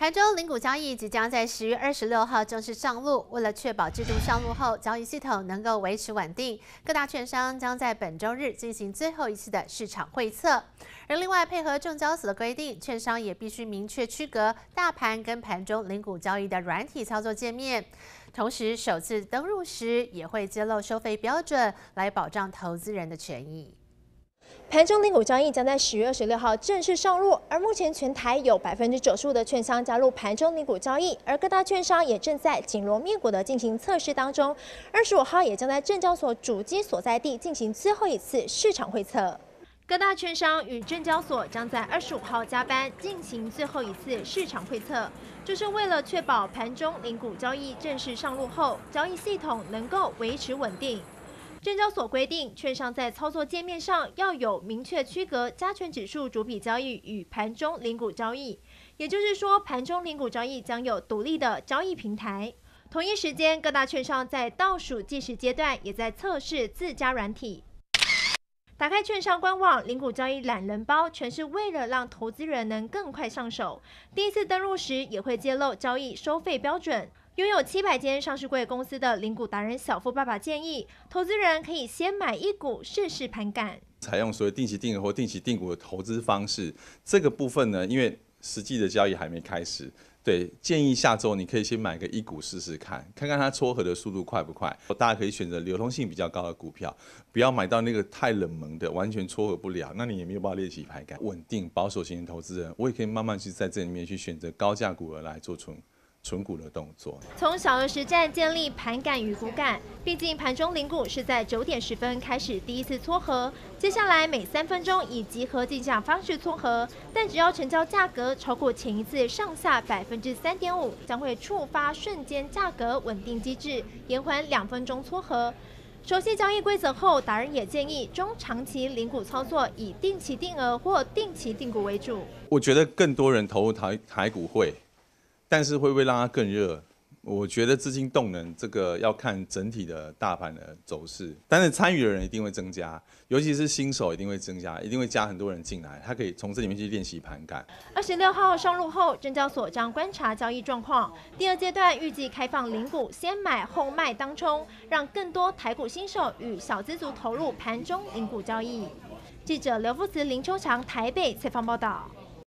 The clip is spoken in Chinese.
盘中零股交易即将在10月26号正式上路。为了确保制度上路后交易系统能够维持稳定，各大券商将在本周日进行最后一次的市场会测。而另外，配合证交所的规定，券商也必须明确区隔大盘跟盘中零股交易的软体操作界面。同时，首次登入时也会揭露收费标准，来保障投资人的权益。 盘中零股交易将在10月26号正式上路，而目前全台有95%的券商加入盘中零股交易，而各大券商也正在紧锣密鼓的进行测试当中。25号也将在证交所主机所在地进行最后一次市场会测。各大券商与证交所将在25号加班进行最后一次市场会测，就是为了确保盘中零股交易正式上路后，交易系统能够维持稳定。 证交所规定，券商在操作界面上要有明确区隔加权指数逐笔交易与盘中零股交易，也就是说，盘中零股交易将有独立的交易平台。同一时间，各大券商在倒数计时阶段也在测试自家软体。打开券商官网，零股交易懒人包全是为了让投资人能更快上手。第一次登录时也会揭露交易收费标准。 拥有700间上市柜公司的零股达人小富爸爸建议，投资人可以先买一股试试盘感。 采用所谓定期定额或定期定股的投资方式，这个部分呢，因为实际的交易还没开始，对，建议下周你可以先买个一股试试看，看看它撮合的速度快不快。大家可以选择流通性比较高的股票，不要买到那个太冷门的，完全撮合不了，那你也没有办法练习盘感。稳定保守型的投资人，我也可以慢慢去在这里面去选择高价股额来做存股的动作， 从小额实战建立盘感与股感。毕竟盘中零股是在9点10分开始第一次撮合，接下来每3分钟以集合竞价方式撮合，但只要成交价格超过前一次上下3.5%，将会触发瞬间价格稳定机制，延缓2分钟撮合。 熟悉交易规则后，达人也建议中长期零股操作以定期定额或定期定股为主。 我觉得更多人投入台股会。 但是会不会让它更热？我觉得资金动能这个要看整体的大盘的走势，但是参与的人一定会增加，尤其是新手一定会增加，一定会加很多人进来，他可以从这里面去练习盘感。 26号上路后，证交所将观察交易状况，第2阶段预计开放零股先买后卖当冲，让更多台股新手与小资族投入盘中零股交易。记者刘富慈、林秋强台北采访报道。